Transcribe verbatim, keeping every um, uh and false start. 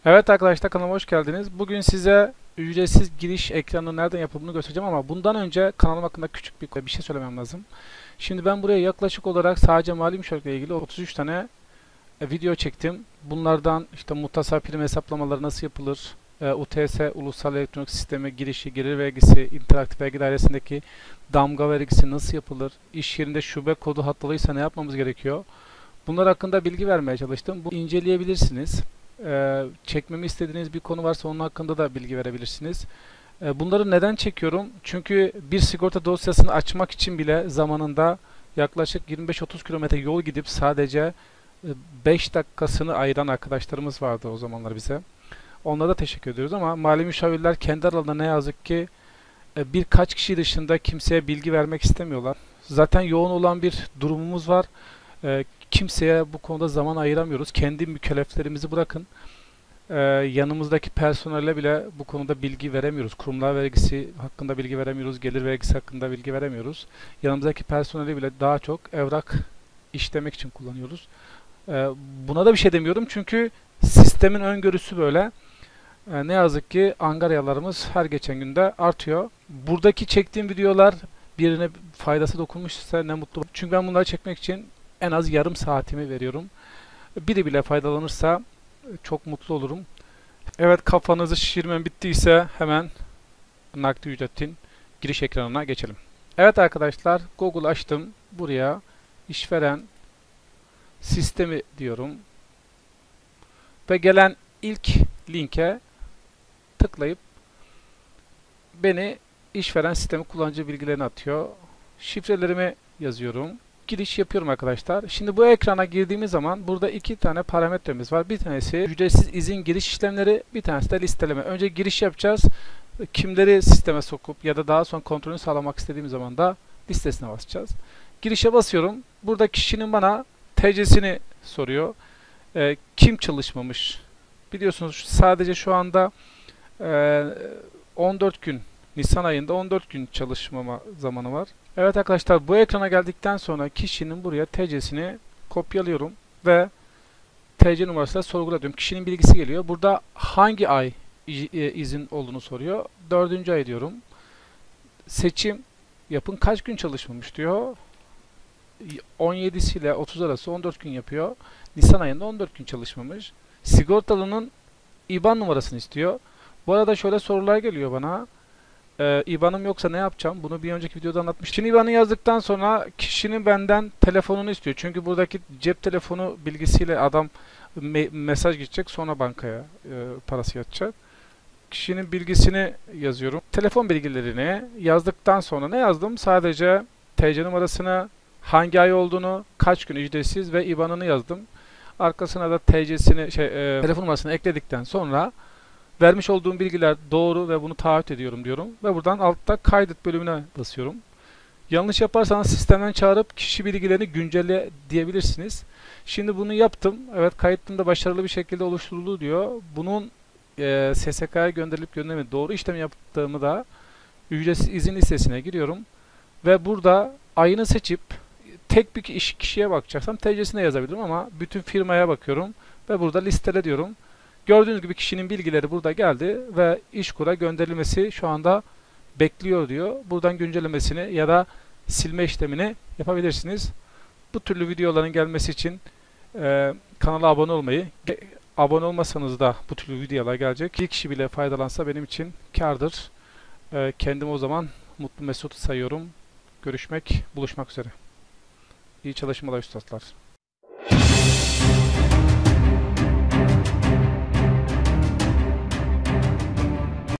Evet arkadaşlar, kanalıma hoş geldiniz. Bugün size ücretsiz giriş ekranının nereden yapıldığını göstereceğim ama bundan önce kanalım hakkında küçük bir, bir şey söylemem lazım. Şimdi ben buraya yaklaşık olarak sadece mali müşavirlikle ilgili otuz üç tane e, video çektim. Bunlardan işte muhtasar prim hesaplamaları nasıl yapılır, e, U T S Ulusal Elektronik Sisteme girişi, gelir vergisi, interaktif vergi dairesindeki damga vergisi nasıl yapılır, iş yerinde şube kodu hatalıysa ne yapmamız gerekiyor? Bunlar hakkında bilgi vermeye çalıştım. Bu inceleyebilirsiniz. Ee, çekmemi istediğiniz bir konu varsa onun hakkında da bilgi verebilirsiniz. Ee, bunları neden çekiyorum? Çünkü bir sigorta dosyasını açmak için bile zamanında yaklaşık yirmi beş otuz kilometre yol gidip sadece e, beş dakikasını ayıran arkadaşlarımız vardı o zamanlar bize. Onlara da teşekkür ediyoruz ama mali müşavirler kendi aralarında ne yazık ki e, birkaç kişi dışında kimseye bilgi vermek istemiyorlar. Zaten yoğun olan bir durumumuz var. E, kimseye bu konuda zaman ayıramıyoruz. Kendi mükelleflerimizi bırakın. Ee, yanımızdaki personele bile bu konuda bilgi veremiyoruz. Kurumlar vergisi hakkında bilgi veremiyoruz. Gelir vergisi hakkında bilgi veremiyoruz. Yanımızdaki personeli bile daha çok evrak işlemek için kullanıyoruz. Ee, buna da bir şey demiyorum çünkü sistemin öngörüsü böyle. Ee, ne yazık ki angaryalarımız her geçen günde artıyor. Buradaki çektiğim videolar birine faydası dokunmuşsa ne mutlu. Çünkü ben bunları çekmek için en az yarım saatimi veriyorum. Biri bile faydalanırsa çok mutlu olurum. Evet, kafanızı şişirmem bittiyse hemen nakdi ücretin giriş ekranına geçelim. Evet arkadaşlar, Google açtım. Buraya işveren sistemi diyorum. Ve gelen ilk linke tıklayıp beni işveren sistemi kullanıcı bilgilerini atıyor. Şifrelerimi yazıyorum. Giriş yapıyorum arkadaşlar. Şimdi bu ekrana girdiğimiz zaman burada iki tane parametremiz var. Bir tanesi ücretsiz izin giriş işlemleri, bir tanesi de listeleme. Önce giriş yapacağız. Kimleri sisteme sokup ya da daha sonra kontrolünü sağlamak istediğimiz zaman da listesine basacağız. Girişe basıyorum. Burada kişinin bana T C'sini soruyor. E, kim çalışmamış? Biliyorsunuz sadece şu anda e, on dört gün, Nisan ayında on dört gün çalışmama zamanı var. Evet arkadaşlar, bu ekrana geldikten sonra kişinin buraya T C'sini kopyalıyorum ve T C numarasıyla sorgulatıyorum. Kişinin bilgisi geliyor. Burada hangi ay izin olduğunu soruyor. Dördüncü ay diyorum. Seçim yapın, kaç gün çalışmamış diyor. on yedisi ile otuz arası on dört gün yapıyor. Nisan ayında on dört gün çalışmamış. Sigortalının I B A N numarasını istiyor. Bu arada şöyle sorular geliyor bana. Ee, I B A N'ım yoksa ne yapacağım? Bunu bir önceki videoda anlatmıştım. Şimdi I B A N'ı yazdıktan sonra kişinin benden telefonunu istiyor. Çünkü buradaki cep telefonu bilgisiyle adam me mesaj gidecek, sonra bankaya e, parası yatacak. Kişinin bilgisini yazıyorum. Telefon bilgilerini yazdıktan sonra ne yazdım? Sadece T C numarasını, hangi ay olduğunu, kaç gün ücretsiz ve I B A N'ını yazdım. Arkasına da T C'sini, şey, e, telefon numarasını ekledikten sonra vermiş olduğum bilgiler doğru ve bunu taahhüt ediyorum diyorum. Ve buradan altta kaydet bölümüne basıyorum. Yanlış yaparsanız sistemden çağırıp kişi bilgilerini güncelle diyebilirsiniz. Şimdi bunu yaptım. Evet, kayıtım da başarılı bir şekilde oluşturuldu diyor. Bunun e, S S K'ya gönderilip gönderilmedi. Doğru işlem yaptığımı da ücretsiz izin listesine giriyorum. Ve burada ayını seçip tek bir iş kişiye bakacaksam T C'sine yazabilirim ama bütün firmaya bakıyorum. Ve burada listele diyorum. Gördüğünüz gibi kişinin bilgileri burada geldi ve İşkur'a gönderilmesi şu anda bekliyor diyor. Buradan güncellemesini ya da silme işlemini yapabilirsiniz. Bu türlü videoların gelmesi için e, kanala abone olmayı, e, abone olmasanız da bu türlü videolar gelecek. Bir kişi bile faydalansa benim için kârdır. E, kendimi o zaman mutlu mesut sayıyorum. Görüşmek, buluşmak üzere. İyi çalışmalar üstadlar.